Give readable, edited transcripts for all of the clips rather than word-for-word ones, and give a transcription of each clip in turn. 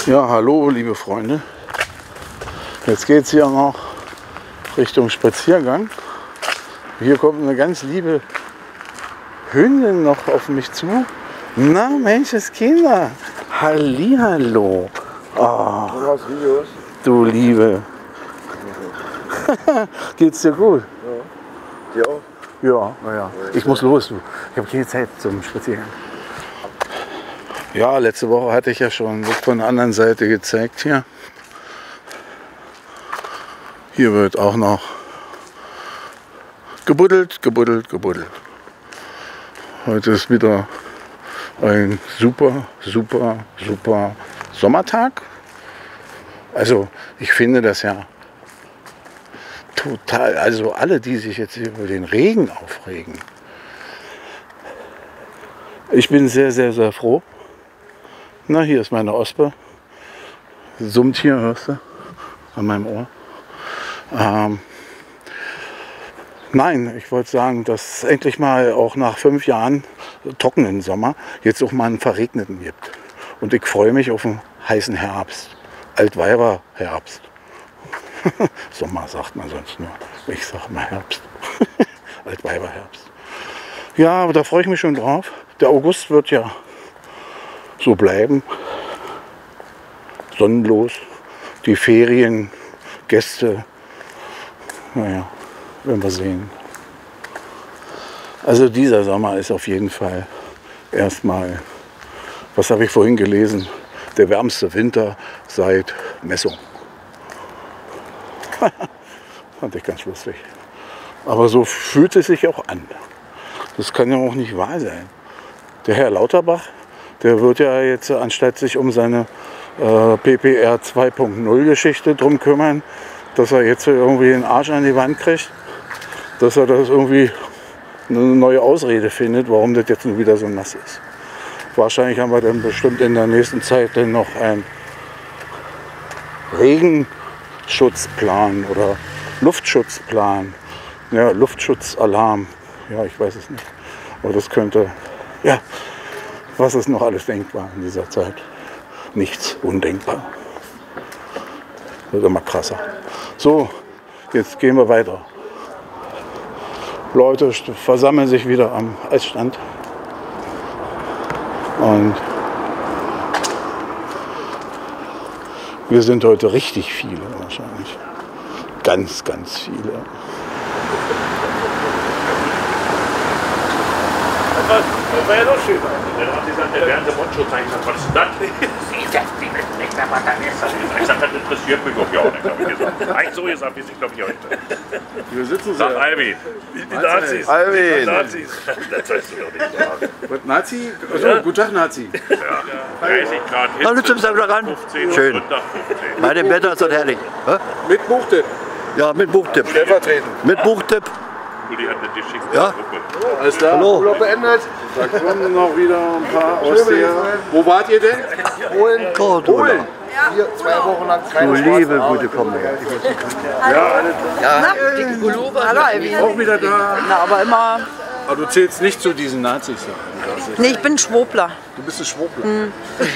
Ja, hallo liebe Freunde. Jetzt geht es hier noch Richtung Spaziergang. Hier kommt eine ganz liebe Hündin noch auf mich zu. Na, Menschenskinder, hallihallo. Oh, du Liebe. Geht's dir gut? Ja. Dir auch? Ja, naja. Ich muss los, du. Ich habe keine Zeit zum Spaziergang. Ja, letzte Woche hatte ich ja schon von der anderen Seite gezeigt hier. Hier wird auch noch gebuddelt. Heute ist wieder ein super Sommertag. Also ich finde das ja total, also alle, die sich jetzt über den Regen aufregen. Ich bin sehr froh. Na, hier ist meine Ospe. Summt hier, hörst du? An meinem Ohr. Nein, ich wollte sagen, dass es endlich mal auch nach 5 Jahren trockenen Sommer jetzt auch mal einen verregneten gibt. Und ich freue mich auf einen heißen Herbst. Altweiber-Herbst. Sommer sagt man sonst nur. Ich sag mal Herbst. Altweiber-Herbst. Ja, aber da freue ich mich schon drauf. Der August wird ja so bleiben. Sonnenlos. Die Ferien, Gäste. Naja, werden wir sehen. Also dieser Sommer ist auf jeden Fall erstmal, was habe ich vorhin gelesen, der wärmste Winter seit Messung. Fand ich ganz lustig. Aber so fühlt es sich auch an. Das kann ja auch nicht wahr sein. Der Herr Lauterbach, der wird ja jetzt, anstatt sich um seine PPR 2.0 Geschichte drum kümmern, dass er jetzt irgendwie den Arsch an die Wand kriegt, dass er das irgendwie eine neue Ausrede findet, warum das jetzt nun wieder so nass ist. Wahrscheinlich haben wir dann bestimmt in der nächsten Zeit dann noch einen Regenschutzplan oder Luftschutzplan, ja, Luftschutzalarm, ja, ich weiß es nicht. Aber das könnte, ja, was ist noch alles denkbar in dieser Zeit? Nichts undenkbar. Wird immer krasser. So, jetzt gehen wir weiter. Leute versammeln sich wieder am Eisstand. Und wir sind heute richtig viele wahrscheinlich. Ganz viele. Das war ja doch schön. Dann hat sie gesagt, während der Mundschutz eigentlich gesagt, was ist das? Sie setzt die mit der Batanessa. Ich sagte, das interessiert mich doch ja auch nicht, habe ich gesagt. Eigentlich so gesagt, wie sie, glaube ich, heute. Wir sitzen so. Sag Albin. Die Nazis. Albin. Die Nazis. Das sollst du doch nicht sagen. Was, Nazi? Also, Ja. guten Tag, Nazi. Ja, 30 Grad Hitze. Hallo zum Samstag. 15 Schön. Sonntag 15. Bei dem Wetter ist das herrlich. Hä? Mit Buchte. Ja, mit Buchtipp. Stellvertretend. Mit Buchtipp. Uli hat eine geschickte Ja. Gruppe. Alles klar. Hallo. Urlaub beendet. Da kommen noch wieder ein paar Aussteher. Wo wart ihr denn? Polen. Cordula. Hier 2 Wochen lang Du keine liebe gute Komm her. Hallo Alvin. Auch wieder da. Na, aber immer. Aber du zählst nicht zu diesen Nazis. Nee, ich bin Schwobler. Du bist ein Schwurbler.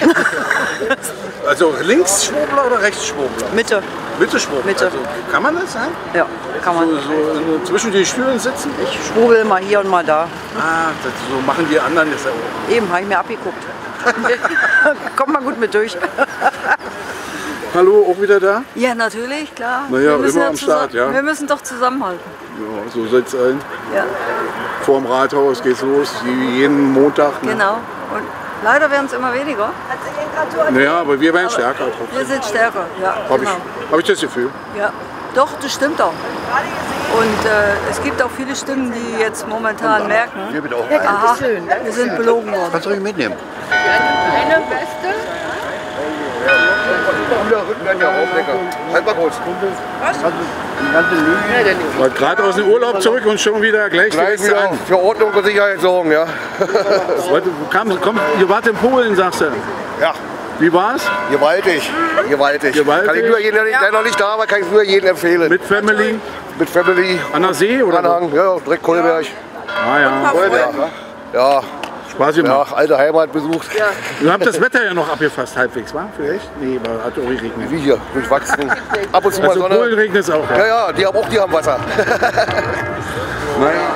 Also links Schwurbler oder rechts Schwurbler? Mitte. Mitte Schwurbler. Mitte. Also, kann man das sein? Ja, kann man. So zwischen den Stühlen sitzen? Ich schwurbel mal hier und mal da. So machen die anderen das ja auch. Eben, habe ich mir abgeguckt. Kommt mal gut mit durch. Hallo, auch wieder da? Ja, natürlich, klar. Naja, Wir müssen immer am Start, ja. Wir müssen doch zusammenhalten. Ja, so soll es sein. Ja, Vorm Rathaus geht's los, wie jeden Montag. Ne? genau. Und leider werden es immer weniger. Naja, aber wir werden stärker. Wir sind stärker, ja. Habe Genau. hab ich das Gefühl. Ja. Doch, das stimmt auch. Und es gibt auch viele Stimmen, die jetzt momentan merken, Hier bitte auch. aha, wir sind belogen worden. Kannst du mich mitnehmen? Eine Weste? Halt mal kurz. War gerade aus dem Urlaub zurück und schon wieder gleich Gleich wieder wieder für Ordnung und Sicherheit sorgen, ja. Ihr wart in Polen, sagst du. Ja, Wie war's? gewaltig. Gewaltig? Kann ich nur jedem, der noch nicht da war, kann ich nur jedem empfehlen. Mit Family? Mit Family. An der See oder? Anhang, ja, direkt Kolberg. Ah ja. Ja. Ja, Quasi mal. Ja, alte Heimat besucht. Ihr habt das Wetter ja noch abgefasst, halbwegs, war? Vielleicht? Nee, aber hat auch geregnet. Wie hier, durchwachsen. Ab und zu mal Also Sonne. Polen regnet es auch, ja. Ja, ja, die haben Wasser. Naja.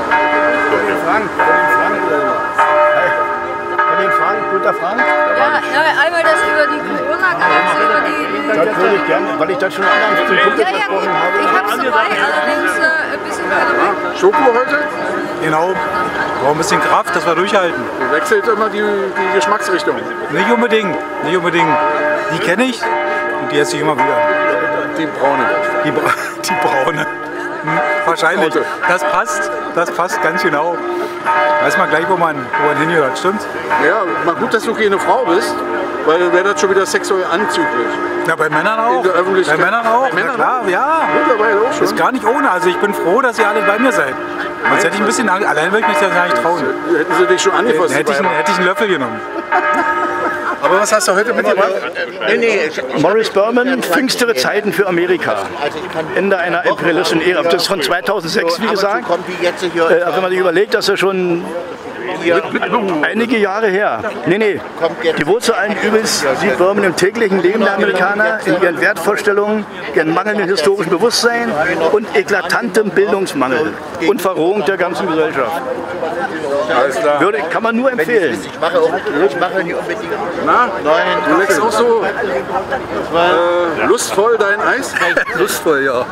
Von den Frank, guter Frank? Ja, einmal das über die Corona-Grenze, über die... Das würde ich gerne, weil ich das schon anderen zum Kumpel Ja, ja, versprochen habe. ich hab's dabei, allerdings ein bisschen weiter weg. Schoko heute? Genau. Brauchen ein bisschen Kraft, dass wir durchhalten. Wechselt immer die Geschmacksrichtung. Nicht unbedingt. Nicht unbedingt. Die kenne ich und die esse ich immer wieder. Die braune. Die braune. Wahrscheinlich. Das passt ganz genau. Weiß man gleich, wo man hingehört, stimmt's? Ja, mal gut, dass du keine Frau bist, weil dann wäre das schon wieder sexuell anzüglich. Ja, bei Männern auch. In der Öffentlichkeit. Bei Männern auch. Bei Männern Na klar, ja. Mittlerweile auch schon. Ist gar nicht ohne. Also ich bin froh, dass ihr alle bei mir seid. Sonst hätte ich ein bisschen Angst. Allein würde ich mich das gar nicht trauen. Hätten sie dich schon angefasst. Hätte ich einen Löffel genommen. Aber was hast du heute mitgebracht? Morris Berman, finstere Zeiten für Amerika. Ende einer imperialistischen Ära. Das ist von 2006, wie gesagt. Wenn man sich überlegt, dass er schon einige Jahre her. Nee. Die Wurzel allen Übels sieht Berman im täglichen Leben der Amerikaner, in ihren Wertvorstellungen, ihren mangelnden historischen Bewusstsein und eklatantem Bildungsmangel und Verrohung der ganzen Gesellschaft. Alles klar. Kann man nur empfehlen. Ich mache nicht unbedingt. Na? Nein. Du leckst auch so lustvoll dein Eis? Lustvoll, ja.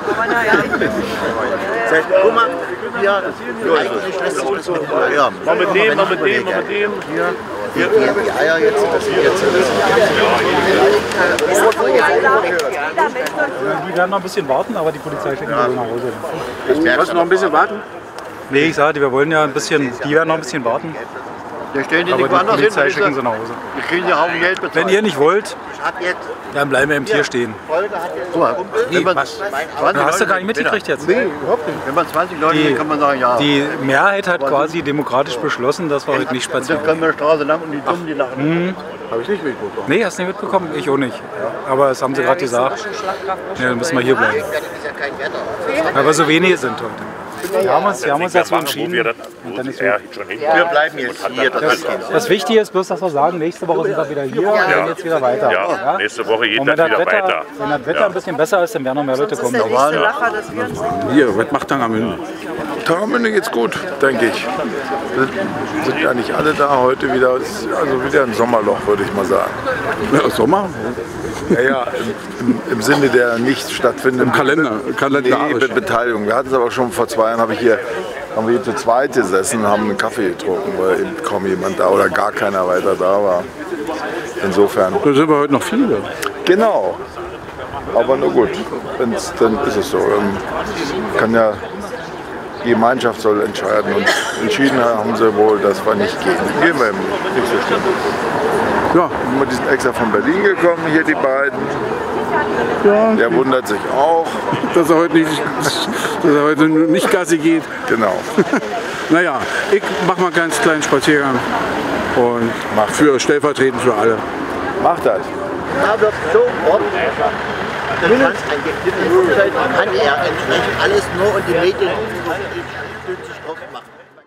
Guck mal, ja, ja. Mal mit dem. Die Eier jetzt, das sind jetzt. Die werden noch ein bisschen warten, aber die Polizei schickt uns nach Hause. Was, noch ein bisschen warten? Nee, ich sagte, wir wollen ja ein bisschen, die werden noch ein bisschen warten. Wir stellen die Aber nicht die woanders hin. Polizei schicken sie nach Hause. Wir kriegen ja Haufen Geld bezahlt. Wenn ihr nicht wollt, dann bleiben wir eben hier stehen. Wenn man was? 20 Du hast du Leute- gar nicht mitgekriegt jetzt. Nee, überhaupt nicht. Wenn man 20 Leute Die- sind, kann man sagen, ja. Die Mehrheit hat quasi demokratisch beschlossen, dass wir heute nicht Dann spazieren. können wir die Straße lang und die Dummen, die lachen. Habe ich nicht mitbekommen. Nee, hast du nicht mitbekommen? Ich auch nicht. Aber das haben sie gerade gesagt. Ja, dann müssen wir hier bleiben. Weil wir so wenige sind heute. Wir haben uns dazu entschieden. Und dann ist so. Wir bleiben jetzt hier. Das Wichtige ist bloß, dass wir sagen, nächste Woche sind wir wieder hier und dann jetzt wieder weiter. Ja, nächste Woche geht Und das wenn das wieder Wetter, weiter. wenn das Wetter ein bisschen besser ist, dann werden noch mehr Leute kommen. Hier, was macht Tangermünde? Tangermünde geht's gut, denke ich. Wir sind ja nicht alle da heute wieder. Also wieder ein Sommerloch, würde ich mal sagen. Ja, Sommer? Ja, im Sinne der nicht stattfindenden Kalendarisch. Beteiligung. Wir hatten es aber schon vor 2 Jahren, haben wir hier zu zweit gesessen und haben einen Kaffee getrunken, weil eben kaum jemand da oder gar keiner weiter da war. Insofern. Da sind wir heute noch viele. Genau. Aber nur gut, dann ist es so. Kann ja, die Gemeinschaft soll entscheiden und entschieden haben sie wohl, dass wir nicht gehen. Gehen wir eben nicht so schlimm. Ja, Die sind extra von Berlin gekommen, hier die beiden. ja. Der wundert sich auch. Dass er heute nicht Gassi geht. Genau. Naja, ich mache mal einen ganz kleinen Spaziergang und stellvertretend für alle. Mach das. Da wird so oft. Das kann er entsprechend alles nur und die Medien sich drauf machen.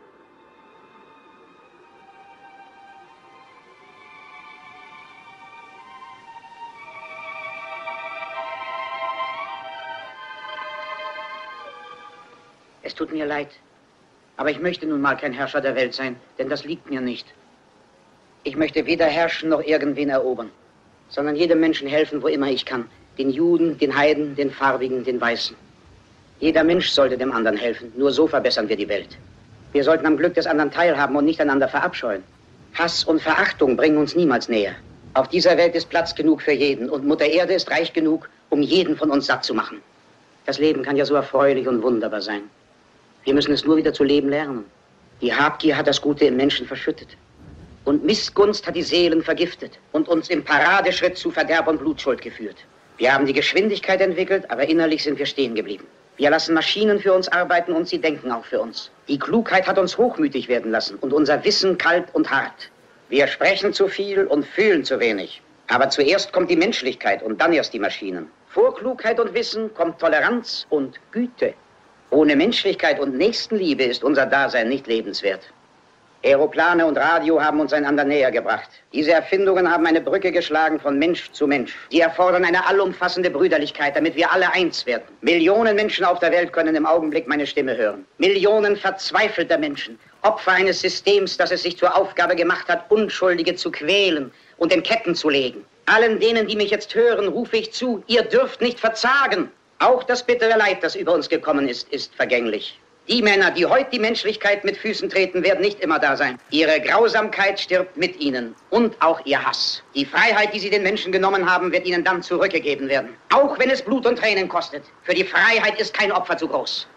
Es tut mir leid, aber ich möchte nun mal kein Herrscher der Welt sein, denn das liegt mir nicht. Ich möchte weder herrschen noch irgendwen erobern, sondern jedem Menschen helfen, wo immer ich kann. Den Juden, den Heiden, den Farbigen, den Weißen. Jeder Mensch sollte dem anderen helfen, nur so verbessern wir die Welt. Wir sollten am Glück des anderen teilhaben und nicht einander verabscheuen. Hass und Verachtung bringen uns niemals näher. Auf dieser Welt ist Platz genug für jeden und Mutter Erde ist reich genug, um jeden von uns satt zu machen. Das Leben kann ja so erfreulich und wunderbar sein. Wir müssen es nur wieder zu leben lernen. Die Habgier hat das Gute im Menschen verschüttet. Und Missgunst hat die Seelen vergiftet und uns im Paradeschritt zu Verderb und Blutschuld geführt. Wir haben die Geschwindigkeit entwickelt, aber innerlich sind wir stehen geblieben. Wir lassen Maschinen für uns arbeiten und sie denken auch für uns. Die Klugheit hat uns hochmütig werden lassen und unser Wissen kalt und hart. Wir sprechen zu viel und fühlen zu wenig. Aber zuerst kommt die Menschlichkeit und dann erst die Maschinen. Vor Klugheit und Wissen kommt Toleranz und Güte. Ohne Menschlichkeit und Nächstenliebe ist unser Dasein nicht lebenswert. Aeroplane und Radio haben uns einander näher gebracht. Diese Erfindungen haben eine Brücke geschlagen von Mensch zu Mensch. Sie erfordern eine allumfassende Brüderlichkeit, damit wir alle eins werden. Millionen Menschen auf der Welt können im Augenblick meine Stimme hören. Millionen verzweifelter Menschen, Opfer eines Systems, das es sich zur Aufgabe gemacht hat, Unschuldige zu quälen und in Ketten zu legen. Allen denen, die mich jetzt hören, rufe ich zu, ihr dürft nicht verzagen. Auch das bittere Leid, das über uns gekommen ist vergänglich. Die Männer, die heute die Menschlichkeit mit Füßen treten, werden nicht immer da sein. Ihre Grausamkeit stirbt mit ihnen und auch ihr Hass. Die Freiheit, die sie den Menschen genommen haben, wird ihnen dann zurückgegeben werden. Auch wenn es Blut und Tränen kostet. Für die Freiheit ist kein Opfer zu groß.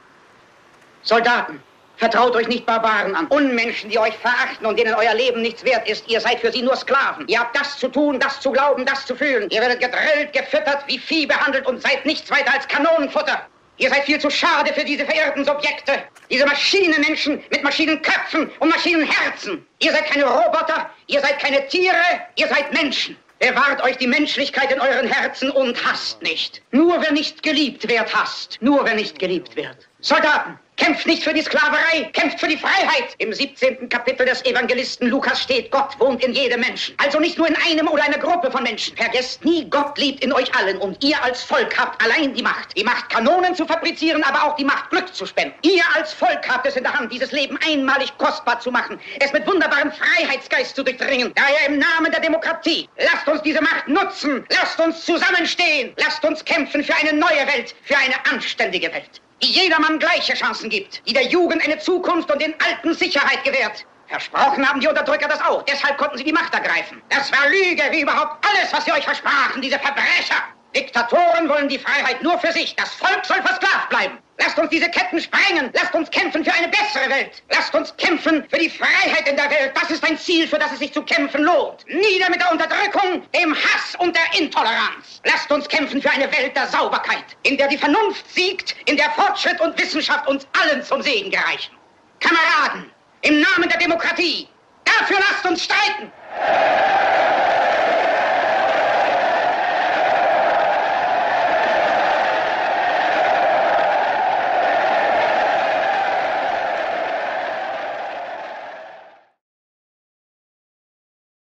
Soldaten, vertraut euch nicht Barbaren an. Unmenschen, die euch verachten und denen euer Leben nichts wert ist. Ihr seid für sie nur Sklaven. Ihr habt das zu tun, das zu glauben, das zu fühlen. Ihr werdet gedrillt, gefüttert, wie Vieh behandelt und seid nichts weiter als Kanonenfutter. Ihr seid viel zu schade für diese verirrten Subjekte. Diese Maschinenmenschen mit Maschinenköpfen und Maschinenherzen. Ihr seid keine Roboter, ihr seid keine Tiere, ihr seid Menschen. Bewahrt euch die Menschlichkeit in euren Herzen und hasst nicht. Nur wer nicht geliebt wird, hasst. Nur wer nicht geliebt wird. Soldaten, kämpft nicht für die Sklaverei, kämpft für die Freiheit. Im 17. Kapitel des Evangelisten Lukas steht, Gott wohnt in jedem Menschen. Also nicht nur in einem oder einer Gruppe von Menschen. Vergesst nie, Gott lebt in euch allen und ihr als Volk habt allein die Macht. Die Macht, Kanonen zu fabrizieren, aber auch die Macht, Glück zu spenden. Ihr als Volk habt es in der Hand, dieses Leben einmalig kostbar zu machen, es mit wunderbarem Freiheitsgeist zu durchdringen. Daher im Namen der Demokratie, lasst uns diese Macht nutzen, lasst uns zusammenstehen, lasst uns kämpfen für eine neue Welt, für eine anständige Welt, die jedermann gleiche Chancen gibt, die der Jugend eine Zukunft und den Alten Sicherheit gewährt. Versprochen haben die Unterdrücker das auch, deshalb konnten sie die Macht ergreifen. Das war Lüge, wie überhaupt alles, was sie euch versprachen, diese Verbrecher. Diktatoren wollen die Freiheit nur für sich, das Volk soll versklavt bleiben. Lasst uns diese Ketten sprengen, lasst uns kämpfen für eine bessere Welt. Lasst uns kämpfen für die Freiheit in der Welt, das ist ein Ziel, für das es sich zu kämpfen lohnt. Nieder mit der Unterdrückung, dem Hass und der Intoleranz. Lasst uns kämpfen für eine Welt der Sauberkeit, in der die Vernunft siegt, in der Fortschritt und Wissenschaft uns allen zum Segen gereichen. Kameraden, im Namen der Demokratie, dafür lasst uns streiten!